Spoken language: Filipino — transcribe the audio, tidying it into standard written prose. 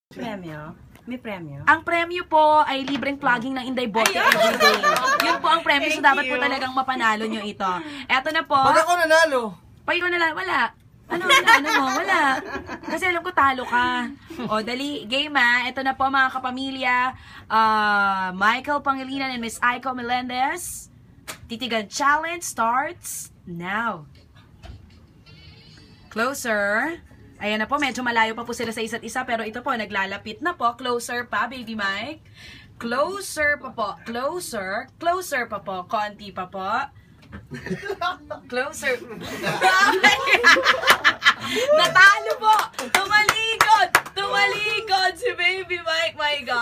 Premyo? May premyo? Ang premyo po ay libreng plugging ng Inday Bote everyday. Yun po ang premyo, so dapat po talagang mapanalo nyo ito. Eto na po. Pag ako nanalo. Pag ikaw na lang, wala. Ano mo? Wala. Kasi alam ko talo ka. O, dali, game ha. Ito na po mga kapamilya. Michael Pangilinan and Miss Aiko Melendez. Titigan challenge starts now. Closer. Ayan na po, medyo malayo pa po sila sa isa't isa, pero ito po, naglalapit na po. Closer pa, baby Mike. Closer pa po. Closer. Closer pa po. Konti pa po. Closer. Natalo po! Tumalikod! Tumalikod si baby Mike, my God!